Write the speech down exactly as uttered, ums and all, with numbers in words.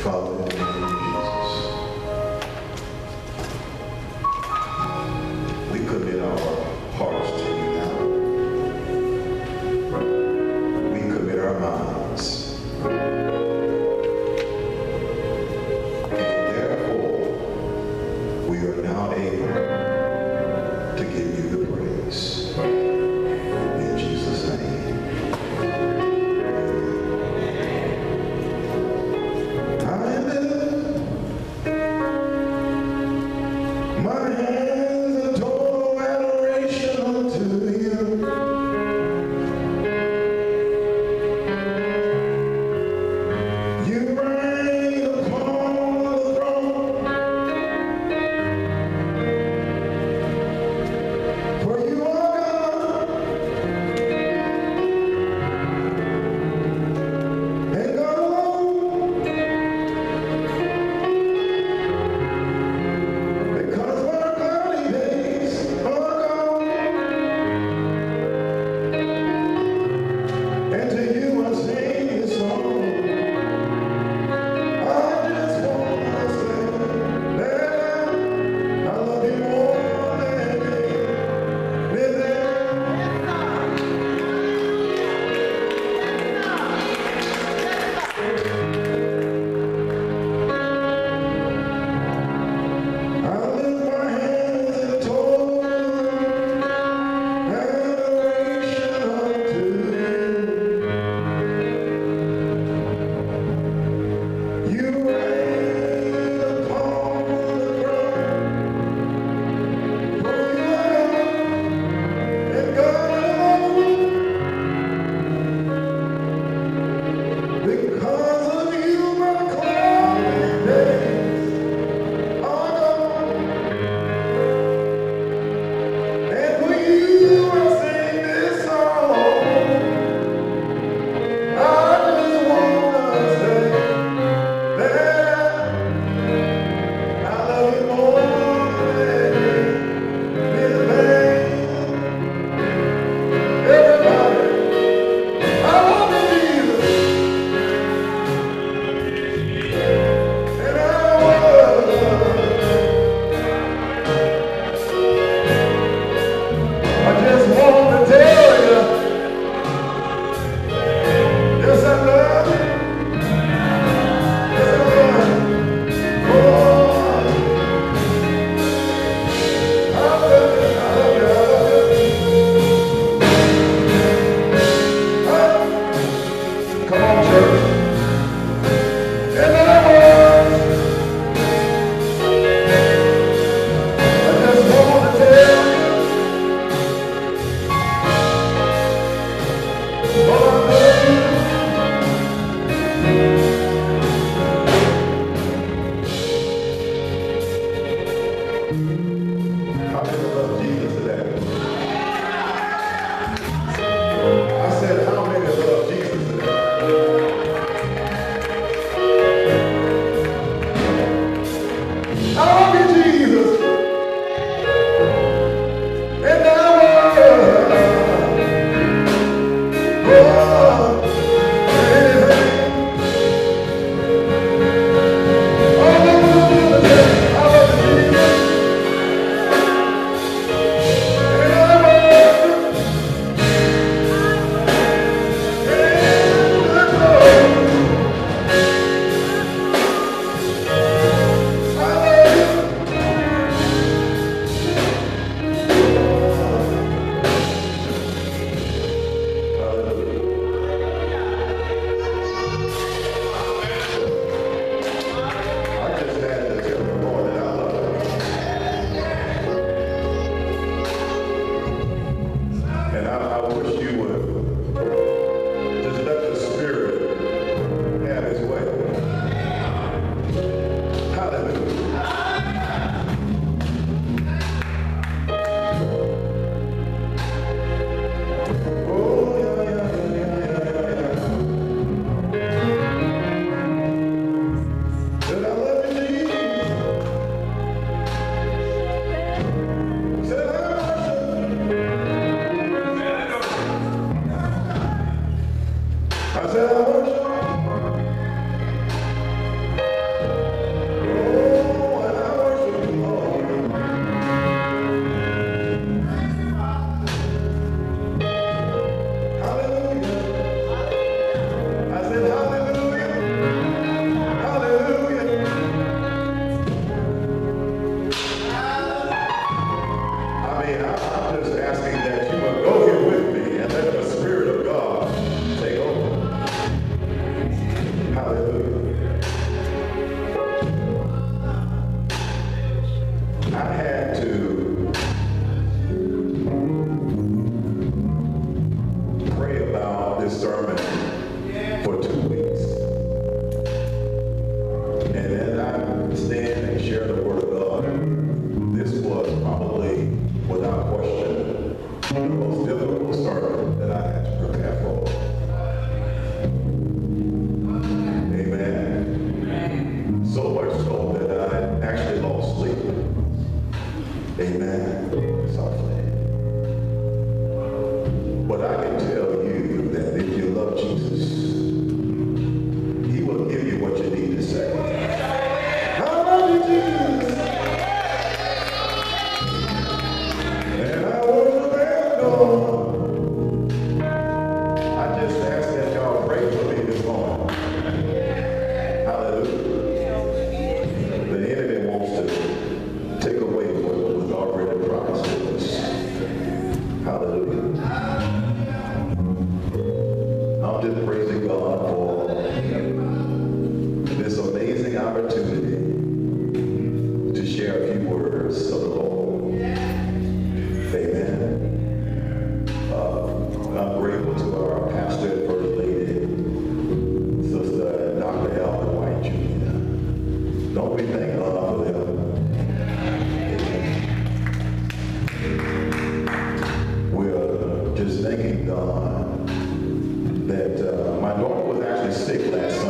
Father, in the name of Jesus, we commit our hearts to you now. We commit our minds. And therefore, we are now able to give you the praise. In Jesus' name. I'm share the word of God, this was probably, without question, the most difficult sermon that I had to prepare for. Amen. So much so that I actually lost sleep. Amen. Softly. But I can tell you that if you love Jesus, he will give you what you need to say. I love you, Jesus. And I worship and adore. I just ask that y'all pray for me this morning. Hallelujah. The enemy wants to take away what was already promised to us. Hallelujah. I'm just praising God for this amazing opportunity to share a few words of the Lord. Amen. Uh, I'm grateful to our pastor and first lady, Sister Doctor Alvin White Junior Don't we thank God for them? We're just thanking God that uh, my daughter was actually sick last